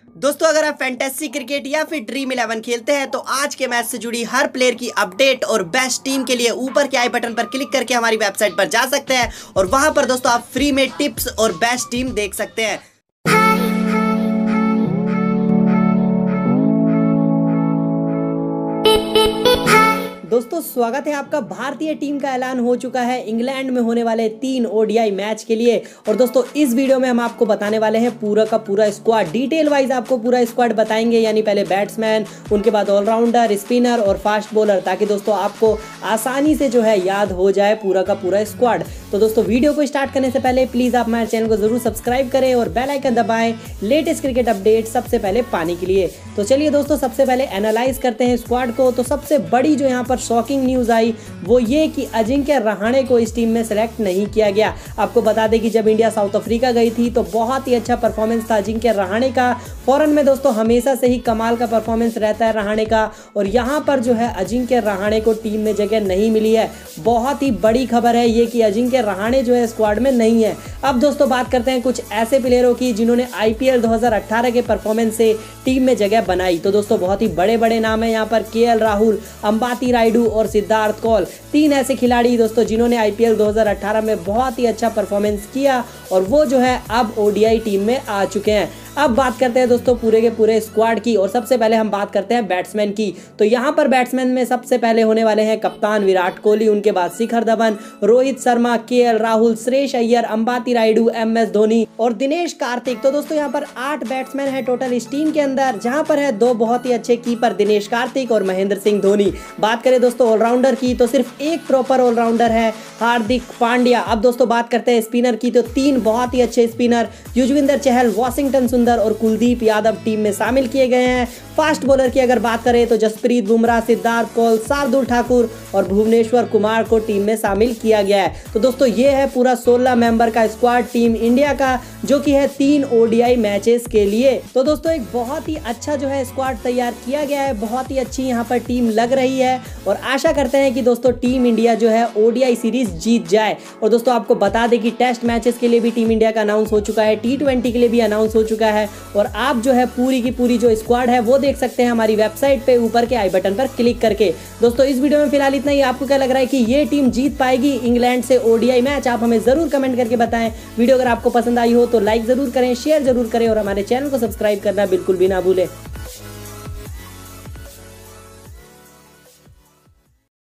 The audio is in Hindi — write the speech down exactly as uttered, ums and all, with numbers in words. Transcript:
दोस्तों अगर आप फैंटेसी क्रिकेट या फिर ड्रीम इलेवन खेलते हैं तो आज के मैच से जुड़ी हर प्लेयर की अपडेट और बेस्ट टीम के लिए ऊपर के आई बटन पर क्लिक करके हमारी वेबसाइट पर जा सकते हैं और वहां पर दोस्तों आप फ्री में टिप्स और बेस्ट टीम देख सकते हैं। दोस्तों स्वागत है आपका। भारतीय टीम का ऐलान हो चुका है इंग्लैंड में होने वाले तीन ओडीआई मैच के लिए और दोस्तों इस वीडियो में हम आपको बताने वाले हैं पूरा का पूरा स्क्वाड। डिटेल वाइज आपको पूरा स्क्वाड बताएंगे, यानी पहले बैट्समैन, उनके बाद ऑलराउंडर, स्पिनर और फास्ट बॉलर, ताकि दोस्तों आपको आसानी से जो है याद हो जाए पूरा का पूरा स्क्वाड। तो दोस्तों वीडियो को स्टार्ट करने से पहले प्लीज आप हमारे चैनल को जरूर सब्सक्राइब करें और बेल आइकन दबाएं लेटेस्ट क्रिकेट अपडेट सबसे पहले पाने के लिए। तो चलिए दोस्तों सबसे पहले एनालाइज करते हैं स्क्वाड को। तो सबसे बड़ी जो यहाँ पर शॉकिंग न्यूज आई वो ये कि अजिंक्य रहाणे को इस टीम में सेलेक्ट नहीं किया गया। आपको बता दें कि जब इंडिया साउथ अफ्रीका गई थी तो बहुत ही अच्छा परफॉर्मेंस था अजिंक्य रहाणे का। फॉरेन में दोस्तों हमेशा से ही कमाल का परफॉर्मेंस रहता है रहाणे का, और यहाँ पर जो है अजिंक्य रहाणे को टीम में जगह नहीं मिली है। बहुत ही बड़ी खबर है ये कि अजिंक्य रहाणे जो है स्क्वाड में नहीं है। अब दोस्तों बात करते हैं कुछ ऐसे प्लेयरों की जिन्होंने आईपीएल दो हज़ार अठारह के परफॉर्मेंस से टीम में जगह बनाई। तो दोस्तों बहुत ही बड़े बड़े नाम है यहाँ पर, केएल राहुल, अंबाती रायडू और सिद्धार्थ कौल, तीन ऐसे खिलाड़ी दोस्तों जिन्होंने आईपीएल दो हज़ार अठारह में बहुत ही अच्छा परफॉर्मेंस किया और वो जो है अब ओडीआई टीम में आ चुके हैं। अब बात करते हैं दोस्तों पूरे के पूरे स्क्वाड की, और सबसे पहले हम बात करते हैं बैट्समैन की। तो यहाँ पर बैट्समैन में सबसे पहले होने वाले हैं कप्तान विराट कोहली, उनके बाद Shikhar Dhawan, Rohit Sharma, KL Rahul, Shreyas Iyer, Ambati Rayudu, M S Dhoni और दिनेश कार्तिक। तो दोस्तों यहाँ पर आठ बैट्समैन है टोटल इस टीम के अंदर, जहां पर है दो बहुत ही अच्छे कीपर दिनेश कार्तिक और महेंद्र सिंह धोनी। बात करें दोस्तों ऑलराउंडर की तो सिर्फ एक प्रॉपर ऑलराउंडर है, हार्दिक पांड्या। अब दोस्तों बात करते हैं स्पिनर की तो तीन बहुत ही अच्छे स्पिनर, युजवेंद्र चहल, वाशिंगटन सुंदर और कुलदीप यादव टीम में शामिल किए गए हैं। फास्ट बॉलर की अगर बात करें तो जसप्रीत बुमराह, सिद्धार्थ कौल, शार्दुल ठाकुर और भुवनेश्वर कुमार को टीम में शामिल किया गया है। तो दोस्तों ये है पूरा सोलह मेंबर का स्क्वाड टीम इंडिया का, जो कि है तीन ओडीआई मैचेस के लिए। तो दोस्तों एक बहुत ही अच्छा जो है स्क्वाड तैयार किया गया है, बहुत ही अच्छी यहाँ पर टीम लग रही है और आशा करते हैं कि दोस्तों टीम इंडिया जो है ओडीआई सीरीज जीत जाए। और दोस्तों आपको बता दें कि टेस्ट मैचेस के लिए भी टीम इंडिया का अनाउंस हो चुका है, टी ट्वेंटी के लिए भी अनाउंस हो चुका है, और आप जो है पूरी की पूरी जो स्क्वाड है वो देख सकते हैं हमारी वेबसाइट पे ऊपर के आई बटन पर क्लिक करके। दोस्तों इस वीडियो में फिलहाल इतना ही। आपको क्या लग रहा है कि ये टीम जीत पाएगी इंग्लैंड से ओडीआई मैच? आप हमें जरूर कमेंट करके बताएं। वीडियो अगर आपको पसंद आई हो तो लाइक जरूर करें, शेयर जरूर करें और हमारे चैनल को सब्सक्राइब करना बिल्कुल भी ना भूलें।